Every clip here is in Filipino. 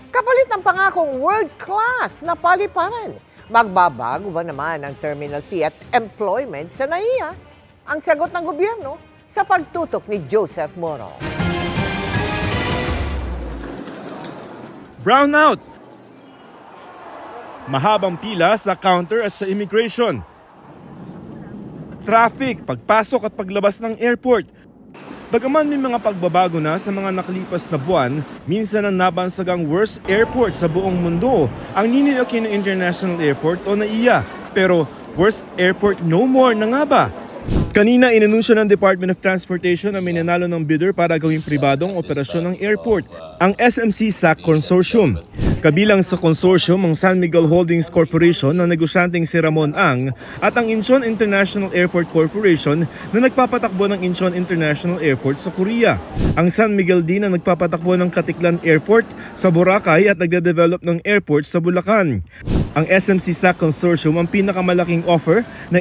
Kapalit ng pangakong world-class na paliparan. Magbabago ba naman ang terminal fee at employment sa NAIA? Ang sagot ng gobyerno sa pagtutok ni Joseph Moro. Brownout! Mahabang pila sa counter at sa immigration. Traffic, pagpasok at paglabas ng airport. Bagaman may mga pagbabago na sa mga nakalipas na buwan, minsan ang nabansagang worst airport sa buong mundo ang Ninoy Aquino International Airport o NAIA. Pero worst airport no more na nga ba? Kanina inanunsyo ng Department of Transportation na may nanalo ng bidder para gawing pribadong operasyon ng airport, ang SMC SAC Consortium. Kabilang sa consortium ang San Miguel Holdings Corporation na negosyanteng si Ramon Ang at ang Incheon International Airport Corporation na nagpapatakbo ng Incheon International Airport sa Korea. Ang San Miguel din na nagpapatakbo ng Katiklan Airport sa Boracay at nagde-develop ng airport sa Bulacan. Ang SMC SAC Consortium ang pinakamalaking offer na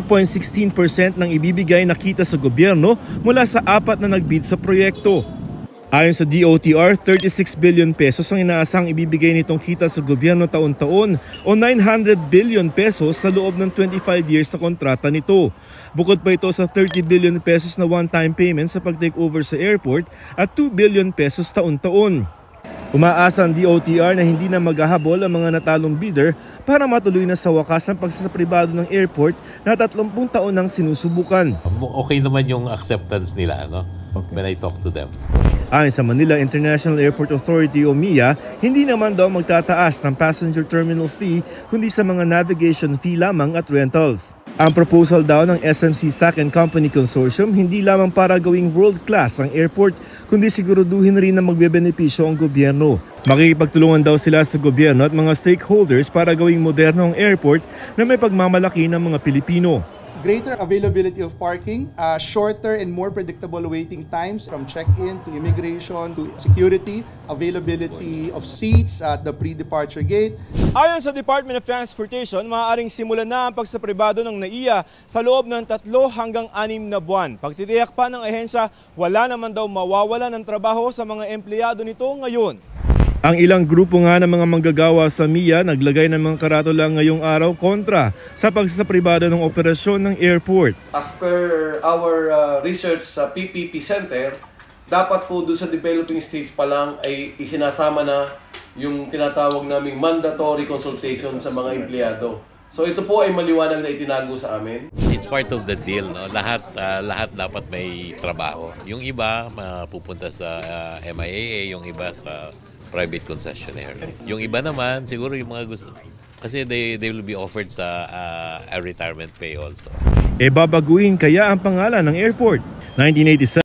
82.16% ng ibibigay na kita sa gobyerno mula sa apat na nagbid sa proyekto. Ayon sa DOTR, 36 billion pesos ang inaasang ibibigay nitong kita sa gobyerno taon-taon o 900 billion pesos sa loob ng 25 years sa kontrata nito. Bukod pa ito sa 30 billion pesos na one-time payment sa pag-takeover sa airport at 2 billion pesos taon-taon. Umaasa ang DOTR na hindi na maghahabol ang mga natalong bidder para matuloy na sa wakas ang pagsasapribado ng airport na 30 taon nang sinusubukan. Okay naman yung acceptance nila, no? When I talk to them. Ayon sa Manila International Airport Authority o MIA, hindi naman daw magtataas ng passenger terminal fee kundi sa mga navigation fee lamang at rentals. Ang proposal daw ng SMC SAC and Company Consortium hindi lamang para gawing world-class ang airport kundi siguraduhin rin na magbebenepisyo ang gobyerno. Makikipagtulungan daw sila sa gobyerno at mga stakeholders para gawing moderno ang airport na may pagmamalaki ng mga Pilipino. Greater availability of parking, shorter and more predictable waiting times from check-in to immigration to security, availability of seats at the pre-departure gate. Ayon sa Department of Transportation, maaaring simulan na ang pagsapribado ng NAIA sa loob ng 3 hanggang 6 na buwan. Pagtitiyak pa ng ahensya, wala naman daw mawawala ng trabaho sa mga empleyado nito ngayon. Ang ilang grupo nga ng mga manggagawa sa MIA naglagay ng mga karatula ngayong araw kontra sa pagsasapribado ng operasyon ng airport. As per our research sa PPP Center, dapat po doon sa developing stage pa lang ay isinasama na yung tinatawag naming mandatory consultation sa mga empleyado. So ito po ay maliwanag na itinago sa amin. It's part of the deal, no? Lahat dapat may trabaho. Yung iba mapupunta sa MIAA, yung iba sa private concessionaire. Yung iba naman, siguro yung mga gusto, kasi they will be offered sa a retirement pay also. Babaguhin kaya ang pangalan ng airport? 1987